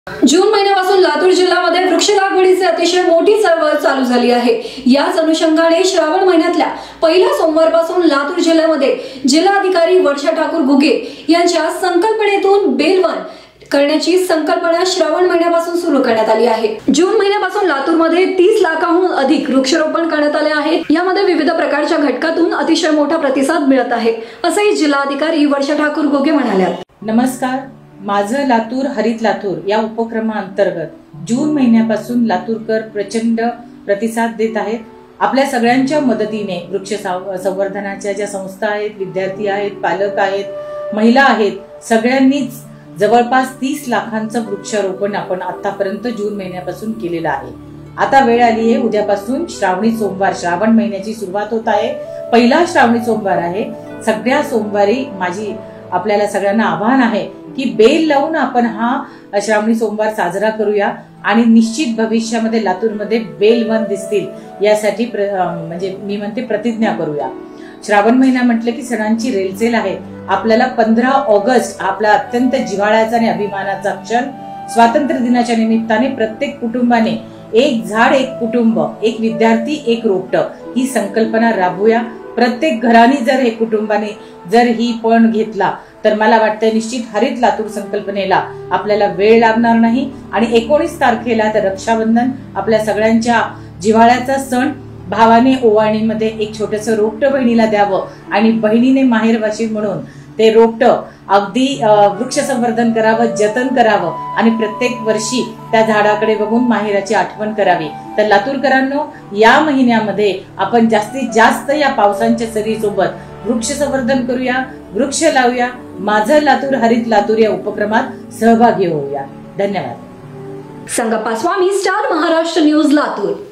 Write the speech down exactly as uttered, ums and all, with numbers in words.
जून महिन्यापासून लातूर जिल्ह्यामध्ये वृक्ष लागवडीची अतिशय मोठी चळवळ चालू झाली आहे। याच अनुषंगाने श्रावण महिन्यातल्या पहिल्या सोमवारपासून लातूर जिल्ह्यामध्ये जिल्हाधिकारी वर्षा ठाकूर घुगे यांच्या संकल्पनेतून बेलवन करण्याची संकल्पना श्रावण महिन्यापासून सुरू करण्यात आली आहे। जून महिन्यापासून लातूरमध्ये तीस लाखांहून अधिक वृक्षारोपण करण्यात आले आहे। यामध्ये विविध प्रकारच्या घटकातून अतिशय मोठा प्रतिसाद मिळत आहे, असेही जिल्हाधिकारी वर्षा ठाकूर घुगे म्हणाल्या। नमस्कार, माझं लातूर हरित लातूर या उपक्रमाअंतर्गत जून महिन्यापासून लातूरकर प्रचंड प्रतिसाद देत आहेत। आपल्या सगळ्यांच्या मदतीने वृक्ष संवर्धनाच्या ज्या संस्था आहेत, विद्यार्थी आहेत, पालक आहेत, महिला आहेत, सगळ्यांनीच जवळपास तीस लाखांचं वृक्षारोपण आपण आतापर्यंत जून महिन्यापासून केलेलं आहे। आता वेळ आली आहे, उद्यापासून श्रावणी सोमवार, श्रावण महिन्याची सुरुवात होत आहे। पहिला श्रावणी सोमवार आहे। सगळ्या सोमवारी माझी आपल्याला सगळ्यांना आवाहन आहे की बेल लावून आपण हा श्रावणी सोमवार साजरा करूया आणि निश्चित भविष्यामध्ये लातूरमध्ये बेल वन दिसतील यासाठी म्हणजे मी म्हणते प्रतिज्ञा करूया। श्रावण महिना म्हटलं की सणांची रेलचेल आहे। आपल्याला पंधरा ऑगस्ट आपला अत्यंत जिव्हाळ्याचा आणि अभिमानाचा क्षण, स्वातंत्र्य दिनाच्या निमित्ताने प्रत्येक कुटुंबाने एक झाड एक कुटुंब, एक विद्यार्थी एक रोपटं ही संकल्पना राबवूया। प्रत्येक घराने जर हे कुटुंबाने जर ही पण घेतला तर मला वाटतं निश्चित हरित लातूर संकल्पनेला आपल्याला वेळ लागणार नाही। आणि एकोणीस तारखेला तर रक्षाबंधन, आपल्या सगळ्यांच्या जिव्हाळ्याचा सण, भावाने ओवाळणीमध्ये एक छोटंसं रोपटं बहिणीला द्यावं आणि बहिणीने माहेरवाशी म्हणून ते रोपटं अगदी वृक्ष संवर्धन करावं, जतन करावं आणि प्रत्येक वर्षी त्या झाडाकडे बघून माहेराची आठवण करावी। तर लातूरकरांनो, या महिन्यामध्ये आपण जास्तीत जास्त या पावसांच्या सरीसोबत वृक्ष संवर्धन करूया, वृक्ष लावूया। माझं लातूर हरित लातूर या उपक्रमात सहभागी होऊया। धन्यवाद। Sangappa Swami, star Maharashtra news, Latur.